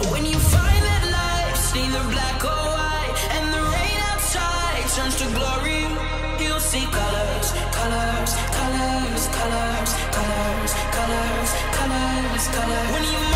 When you find that life's neither black or white, and the rain outside turns to glory, you'll see colors, colors, colors, colors, colors, colors, colors, colors. When you